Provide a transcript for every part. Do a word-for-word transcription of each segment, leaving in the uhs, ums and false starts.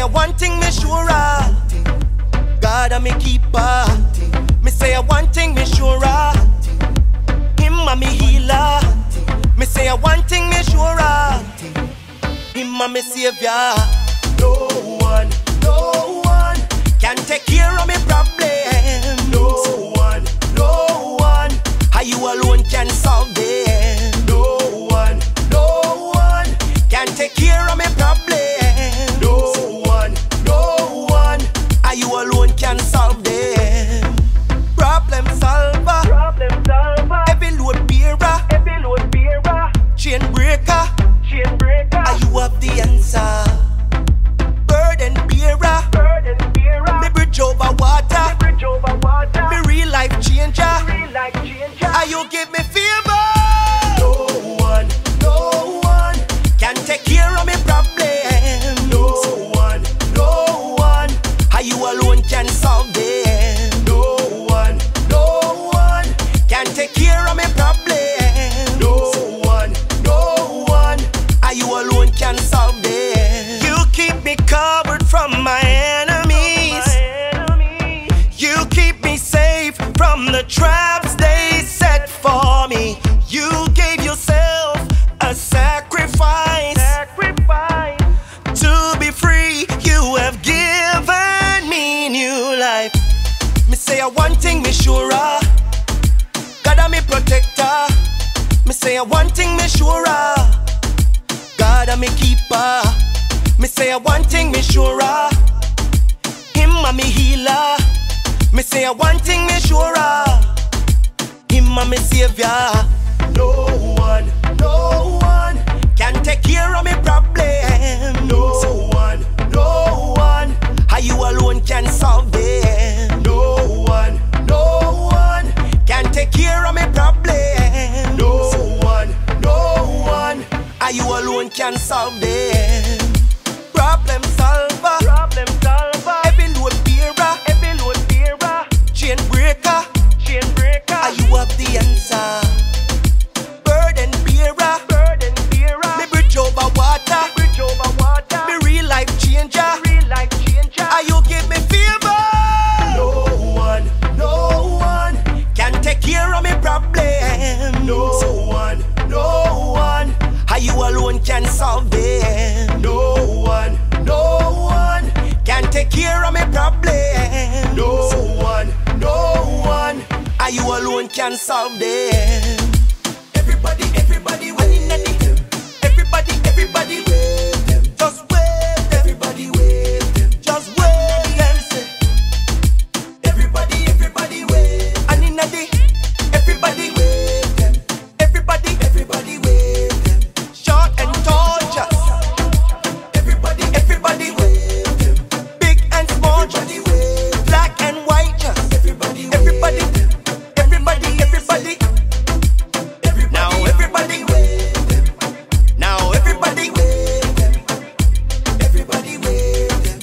one thing me sure of, God a me keeper. Me say a one thing me sure of, Him a me healer. Me say a one thing me sure of, Him a me savior. No one, no one can take care of me problems. No one, no one, how you alone can solve them. No one, no one can take care of me problems. No one, no one, how you alone can solve them. Problem solver, problem solver, heavy load bearer, heavy load bearer, chain breaker, chain breaker, how you have the answer. Burden bearer, burden bearer, me bridge over water, me bridge over water, me real life changer, real life changer, how you give me favor. No one, no one can take care of me problem. No one, no one, how you alone can solve them. No one, no one can take care of me problem. No one, no one, how you alone can solve them. You keep me covered from my enemies. You keep me safe from the traps they set for me. You gave yourself a sacrifice, sacrifice to be free. You have given me new life. Me say a one thing me sure of, God a me protector. Me say a one thing me sure of, God a me keeper. Me say a one thing me sure of, Him a me healer. Me say a one thing me sure of, Him a me savior. No one, no one can take care of me problem. No one, no one, how you alone can solve them. No one, no one can take care of me problem. No one, no one, how you alone can solve them. Problem solver, problem solver, heavy load bearer, heavy load bearer, chain breaker, chain breaker, how you have the answer. Burden bearer, burden bearer, me bridge over water, me bridge over water, me real life changer, real life changer, how you give me favor. No one, no one can take care of me problem. No one, no one, how you alone can solve them. No one, no one can take care of me problem. No one, no one, how you alone can solve them. Everybody, everybody wave them. Everybody, everybody wave them. Just wave them. Everybody wave them. Just wave them. Everybody, everybody wave. And in the everybody wave them. Everybody, everybody wave them. Short and tall, just everybody, everybody wave them. Big and small, just black and white, just everybody, everybody, everybody, everybody. Now everybody wave them. Now everybody wave them. Everybody wave them.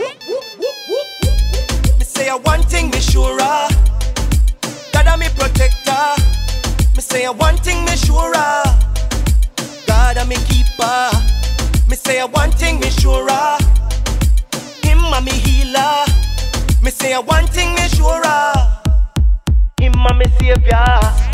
Me say a one thing me sure of, God a me protector. Me say a one thing me sure of, God a me keeper. Me say a one thing me sure of, Him a me healer. Me say a one thing me sure of, Him a me savior.